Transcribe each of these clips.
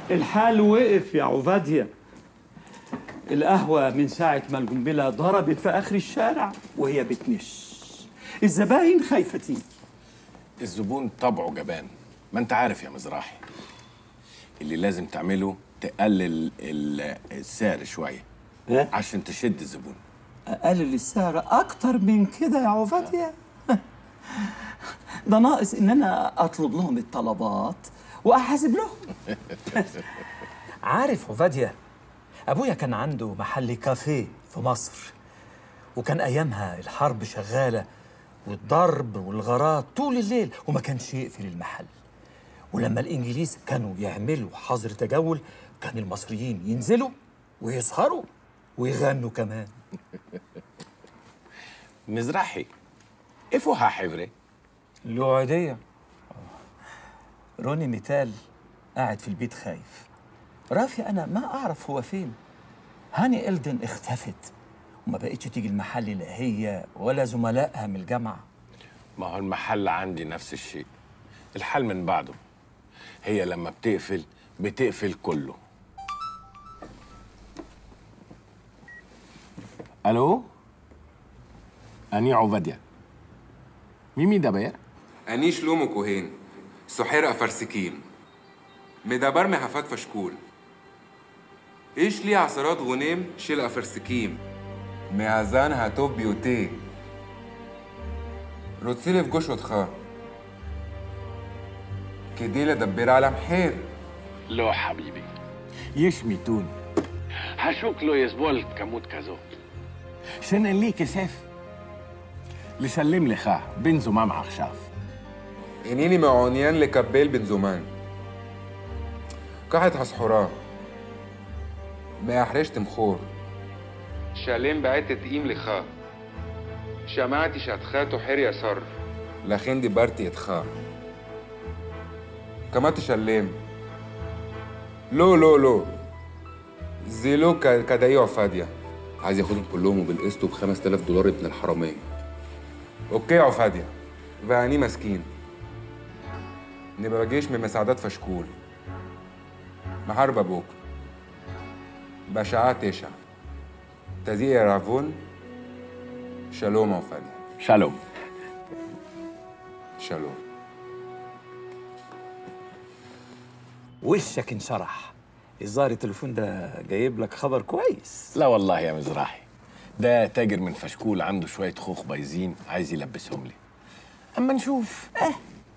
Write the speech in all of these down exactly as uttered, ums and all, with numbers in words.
الحال وقف يا عبادية. القهوة من ساعة ما القنبلة ضربت في آخر الشارع وهي بتنش. الزباين خايفة تيجي. الزبون طبعه جبان، ما انت عارف يا مزراحي. اللي لازم تعمله تقلل السعر شوية إيه؟ عشان تشد الزبون. أقلل السعر أكتر من كده يا عبادية؟ ده ناقص إن أنا أطلب لهم الطلبات وأحاسب لهم. عارف عبادية، أبويا كان عنده محل كافيه في مصر، وكان أيامها الحرب شغالة والضرب والغارات طول الليل، وما كانش يقفل المحل. ولما الإنجليز كانوا يعملوا حظر تجول كان المصريين ينزلوا ويسهروا ويغنوا كمان. مزراحي إفوها حبري له عادية. روني ميتال قاعد في البيت خايف. رافي أنا ما أعرف هو فين. هاني إلدن اختفت وما بقتش تيجي المحل لا هي ولا زملائها من الجامعة. ما هو المحل عندي نفس الشيء، الحل من بعده. هي لما بتقفل بتقفل كله. الو، اني عبادية. مين مدبر؟ اني شلومو كوهين سحير افرسكين مدبر محفات فشكول. ايش لي عصرات غنيم شيل افرسكيم معزان هاتوب بيوتي روتسيلي في جوش وتخا كدي لدبر على محير. لو حبيبي يشميتون هشوك له يزبول كموت كازو شن اللي كساف لسلم لي خاه بن زمام عخشاف. انيني معونيان لكبيل بن زمان كحت حسحوراه ما احرجت مخور شالين بعت تقيم لخا شمعتي شاتخاتو حير يسر لخين دي بارتي يتخا كما تشلم لو لو لو زيلو كدايو عفادية عايز ياخدهم كلهم وبالقسط ب خمسة آلاف دولار ابن الحرامية. اوكي يا عفادية فاني مسكين نبقى جيش من مساعدات فشكول محارب ابوك بشعات تشع تزيع رافون شالوم عفادية. شالوم شالوم. وشك انشرح. الظاهر التليفون ده جايب لك خبر كويس. لا والله يا مزراحي، ده تاجر من فشكول عنده شوية خوخ بايظين عايز يلبسهم لي. أما نشوف. اه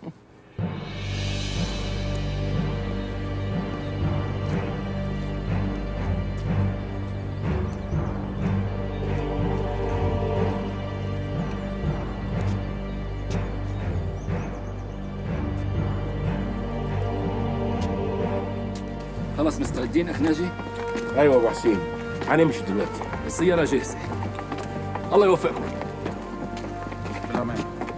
خلاص مستعدين اخ ناجي؟ ايوه ابو حسين، هنمشي دلوقتي. السيارة جاهزة. الله يوفقكم. بالامان.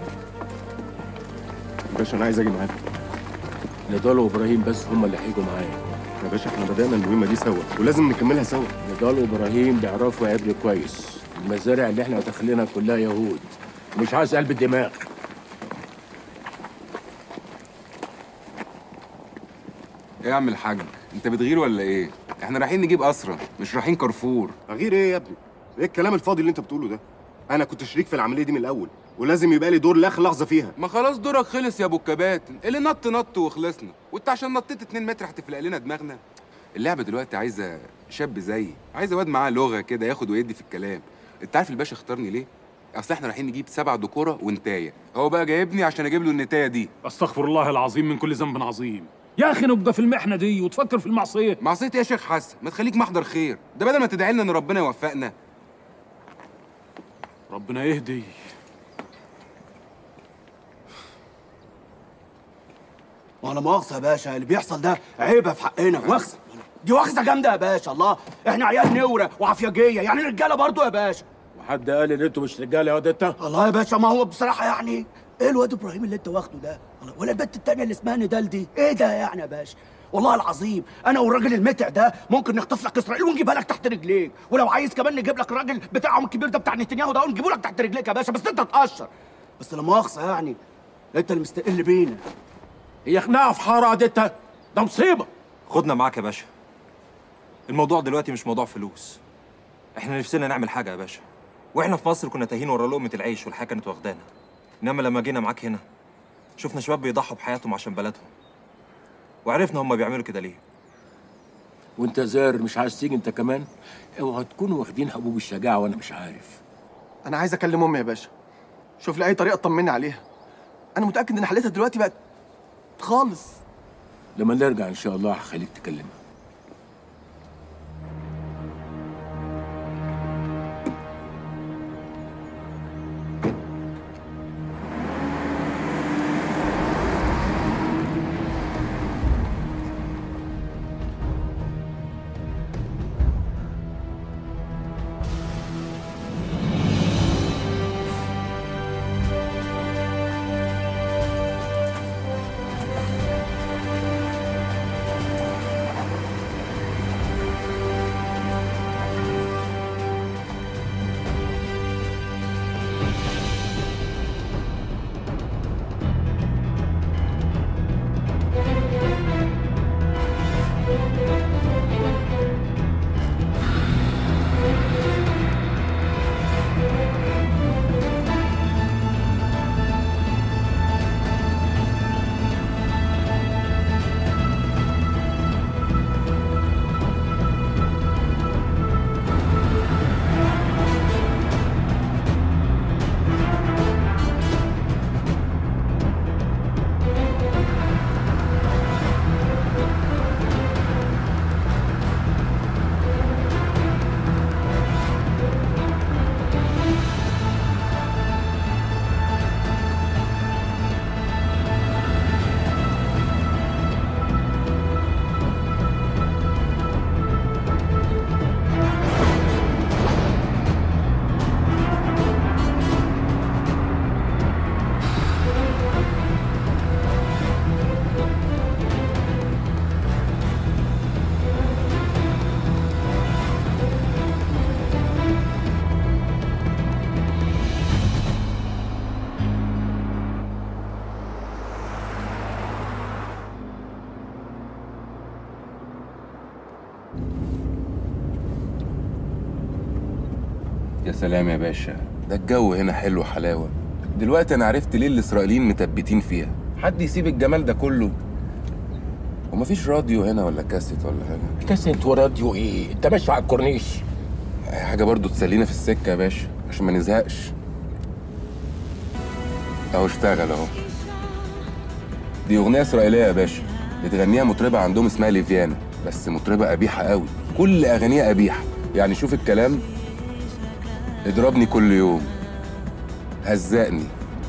باشا انا عايز اجي معاك. نضال وابراهيم بس هم اللي هيجوا معايا. يا باشا احنا بدأنا المهمة دي سوا ولازم نكملها سوا. نضال وابراهيم بيعرفوا يعبروا كويس. المزارع اللي احنا داخلينها كلها يهود. مش عايز قلب الدماغ. ايه يا عم الحاج انت بتغير ولا ايه؟ احنا رايحين نجيب اسرى مش رايحين كارفور. اغير ايه يا ابني؟ ايه الكلام الفاضي اللي انت بتقوله ده؟ انا كنت شريك في العمليه دي من الاول ولازم يبقى لي دور لاخر لحظه فيها. ما خلاص دورك خلص يا ابو الكباتن، اللي نط نط وخلصنا، وانت عشان نطيت اتنين متر هتفلق لنا دماغنا. اللعبه دلوقتي عايزه شاب زيي، عايزه واد معاه لغه كده ياخد ويدي في الكلام. انت عارف الباشا اختارني ليه؟ اصل احنا رايحين نجيب سبع دكوره ونتايه، هو بقى جايبني عشان اجيب له النتايه دي. استغفر الله العظيم من كل ذنب عظيم. يا اخي نبقى في المحنه دي وتفكر في المعصيه. معصيه ايه يا شيخ حسن؟ ما تخليك محضر خير، ده بدل ما تدعي لنا ان ربنا يوفقنا. ربنا يهدي. وانا مؤاخذه يا باشا، اللي بيحصل ده عيبه في حقنا. واخذه دي واخذه جامده يا باشا. الله احنا عيال نوره وعفياجيه، يعني رجاله برضو يا باشا. وحد قال ان انتوا مش رجاله يا واد انت؟ الله يا باشا، ما هو بصراحه يعني ايه الواد ابراهيم اللي انت واخده ده؟ ولا البنت التانيه اللي اسمها ندال دي؟ ايه ده يعني يا باشا؟ والله العظيم انا والراجل المتع ده ممكن نخطف لك اسرائيل ونجيبها لك تحت رجليك، ولو عايز كمان نجيب لك الراجل بتاعهم الكبير ده بتاع نتنياهو ده ونجيبه لك تحت رجليك يا باشا، بس انت تقشر. بس لا مؤاخذه يعني انت اللي مستقل بينا. هي خناقه في حاره انت؟ ده مصيبه. خدنا معاك يا باشا. الموضوع دلوقتي مش موضوع فلوس. احنا نفسنا نعمل حاجه يا باشا، واحنا في مصر كنا تايهين ورا لقمه العيش والحياه كانت واخدانا. انما لما جينا معاك هنا شفنا شباب بيضحوا بحياتهم عشان بلدهم، وعرفنا هم بيعملوا كده ليه. وانت زار مش عايز تيجي انت كمان؟ اوعى تكونوا واخدين حبوب الشجاعه وانا مش عارف. انا عايز اكلم امي يا باشا، شوف لي اي طريقه تطمني عليها. انا متاكد ان حالتها دلوقتي بقت خالص. لما نرجع ان شاء الله هخليك تكلمها. يا سلام يا باشا، ده الجو هنا حلو حلاوه. دلوقتي انا عرفت ليه الاسرائيليين متبتين فيها. حد يسيب الجمال ده كله؟ ومفيش راديو هنا ولا كاسيت ولا حاجه؟ كاسيت وراديو ايه؟ انت ماشي على الكورنيش. اي حاجه برضو تسلينا في السكه يا باشا عشان ما نزهقش. اهو اشتغل اهو. دي اغنيه اسرائيليه يا باشا، بتغنيها مطربه عندهم اسمها ليفيانا، بس مطربه قبيحه قوي، كل اغانيها قبيحه. يعني شوف الكلام: اضربني كل يوم، هزقني،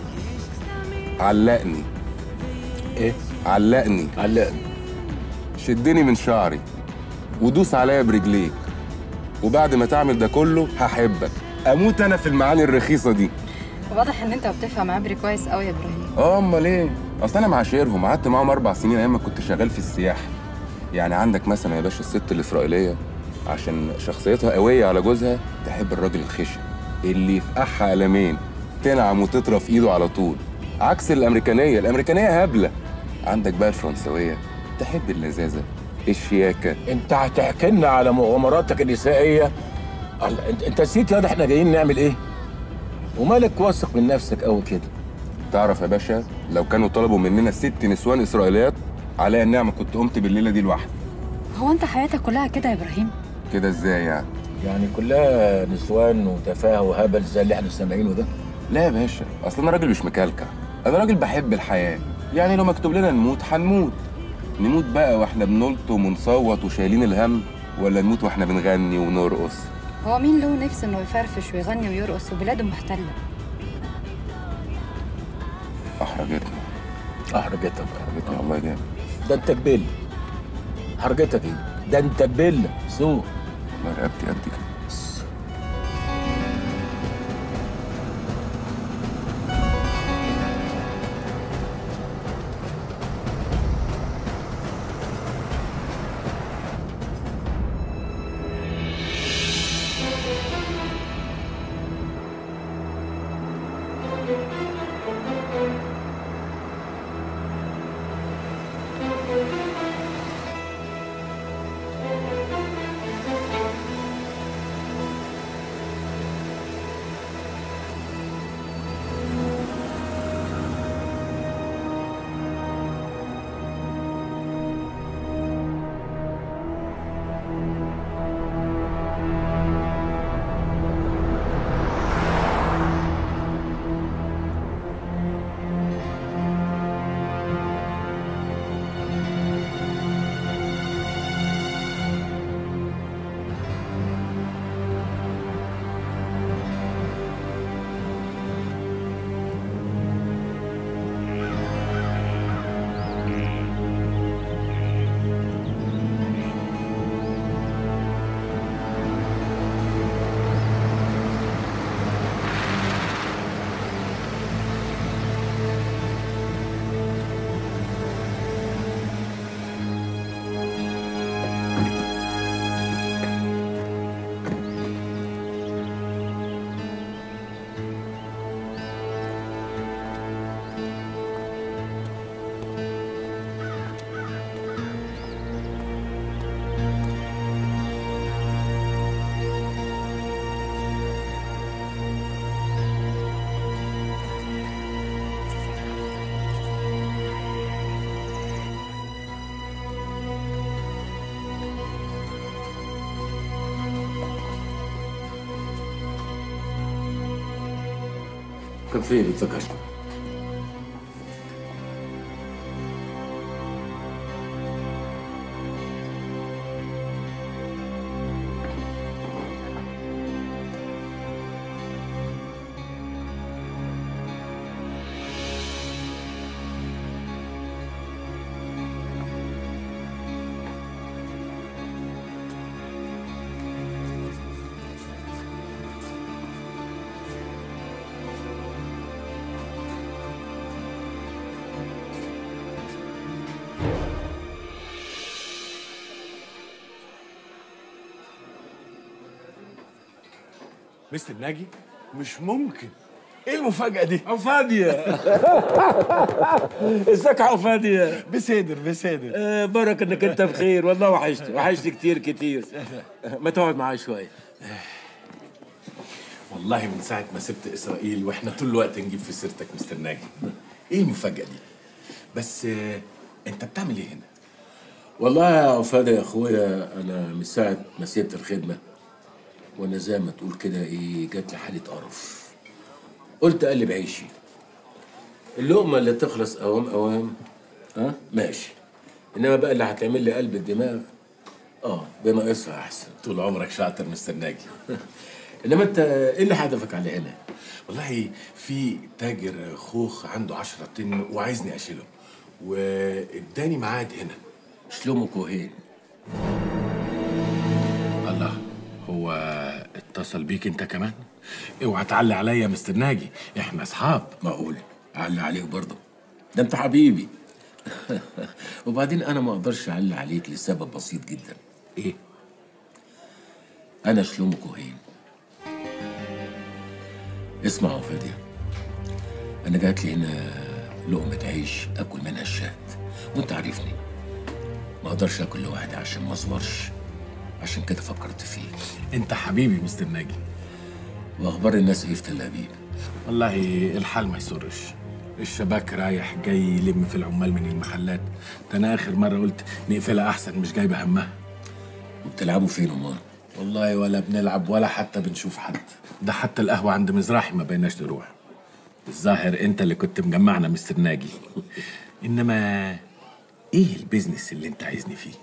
علقني. ايه؟ علقني علقني، شدني من شعري، ودوس عليا برجليك، وبعد ما تعمل ده كله هحبك. اموت انا في المعاني الرخيصه دي. واضح ان انت بتفهم عبري كويس قوي يا ابراهيم. اه امال ايه؟ اصل انا معاشرهم، قعدت معاهم اربع سنين ايام ما كنت شغال في السياحه. يعني عندك مثلا يا باشا الست الاسرائيليه عشان شخصيتها قويه على جوزها تحب الراجل الخشن اللي يفقعها قلمين، تنعم وتطرف ايده على طول، عكس الامريكانيه. الامريكانيه هبله. عندك بقى الفرنسويه تحب اللذاذه، الشياكه. انت هتحكي لنا على مغامراتك النسائيه؟ انت انت نسيت يا ده احنا جايين نعمل ايه؟ ومالك واثق من نفسك قوي كده؟ تعرف يا باشا لو كانوا طلبوا مننا ست نسوان اسرائيليات عليا النعمه كنت قمت بالليله دي لوحدي. هو انت حياتك كلها كده يا ابراهيم؟ كده ازاي يعني؟ يعني كلها نسوان وتفاهه وهبل زي اللي احنا سامعينه ده؟ لا يا باشا، اصل انا راجل مش مكلكع، انا راجل بحب الحياه. يعني لو مكتوب لنا نموت هنموت. نموت بقى واحنا بنلطم ونصوت وشايلين الهم، ولا نموت واحنا بنغني ونرقص؟ هو مين له نفس انه يفرفش ويغني ويرقص وبلاده محتله؟ احرجتنا احرجتك احرجتنا والله جامد. ده انت بيل. حرجتك ايه؟ ده انت بيل سوق. والله رقبتي قد كده. كافيه بتفكشنا. مستر ناجي مش ممكن. ايه المفاجأة دي؟ عفادية. ازيك يا عفادية؟ بسادر بسادر. آه بركة انك انت بخير، والله وحشتي وحشتي كتير كتير. ما تقعد معايا شوية. والله من ساعة ما سبت إسرائيل وإحنا طول الوقت نجيب في سيرتك مستر ناجي. إيه المفاجأة دي؟ بس آه أنت بتعمل إيه هنا؟ والله يا عفادة يا أخويا، أنا من ساعة ما سبت الخدمة وأنا زي ما تقول كده إيه، جات لي حالة قرف. قلت أقلب عيشي. اللقمة اللي تخلص أوام أوام ها ماشي، إنما بقى اللي هتعمل لي قلب الدماغ آه بناقصها أحسن. طول عمرك شاطر مستر ناجي. إنما أنت إيه اللي هدفك على هنا؟ والله في تاجر خوخ عنده عشرة طن وعايزني أشيله، واداني ميعاد هنا. شلومو كوهين. الله، هو اتصل بيك انت كمان؟ اوعى تعلي عليا يا مستر ناجي، احنا اصحاب. معقول اعلي عليك برضه؟ ده انت حبيبي. وبعدين انا ما اقدرش اعلي عليك لسبب بسيط جدا. ايه؟ انا شلومو كوهين. اسمع يا فادية، انا جات لي هنا لقمة عيش اكل منها الشهد، وانت عارفني ما اقدرش اكل لوحدي عشان ما اصبرش، عشان كده فكرت فيك. انت حبيبي مستر ناجي. واخبار الناس ايه في تل ابيب؟ والله الحال ما يسرش، الشباك رايح جاي يلم في العمال من المحلات. ده انا اخر مره قلت نقفلها احسن، مش جايبه همها. وبتلعبوا فين امال؟ والله ولا بنلعب ولا حتى بنشوف حد. ده حتى القهوه عند مزراحي ما بيناش نروح. الظاهر انت اللي كنت مجمعنا مستر ناجي. انما ايه البيزنس اللي انت عايزني فيه؟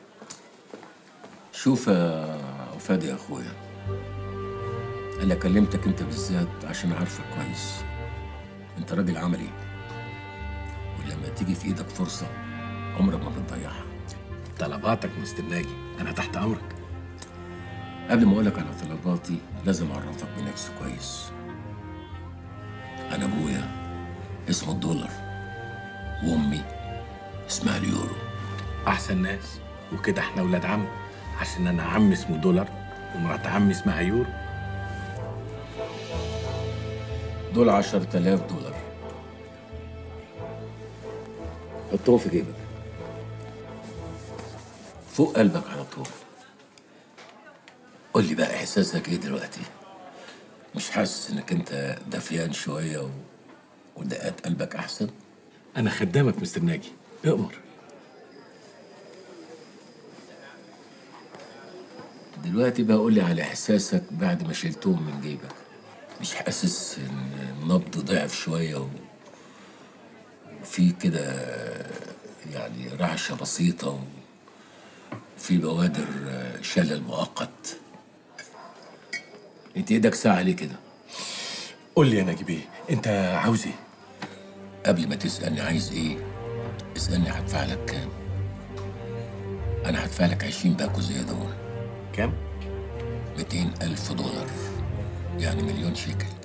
شوف يا فادي يا اخويا، انا كلمتك انت بالذات عشان عارفك كويس. انت راجل عملي، ولما تيجي في ايدك فرصه عمرك ما بتضيعها. طلباتك مستر ناجي، انا تحت امرك. قبل ما اقولك على طلباتي لازم اعرفك بنفسي كويس. انا ابويا اسمه الدولار، وامي اسمها اليورو. احسن ناس، وكده احنا ولاد عم، عشان انا عمي اسمه دولار ومرات عمي اسمها يورو. دول عشرة آلاف دولار، حطهم في جيبك فوق قلبك على طول. قول لي بقى احساسك ايه دلوقتي؟ مش حاسس انك انت دفيان شويه و... ودقات قلبك احسن؟ انا خدامك مستر ناجي، اؤمر. دلوقتي بقى قول لي على احساسك بعد ما شلتهم من جيبك. مش حاسس ان النبض ضعف شويه و... وفي كده يعني رعشه بسيطه و... وفي بوادر شلل مؤقت؟ انت ايدك ساعه ليه كده؟ قول لي يا ناجي بيه، انت عاوز ايه؟ قبل ما تسالني عايز ايه اسالني هدفع لك كام. انا هدفع لك عشرين باكو زي دول. كام؟ مئتين ألف دولار، يعني مليون شيكل.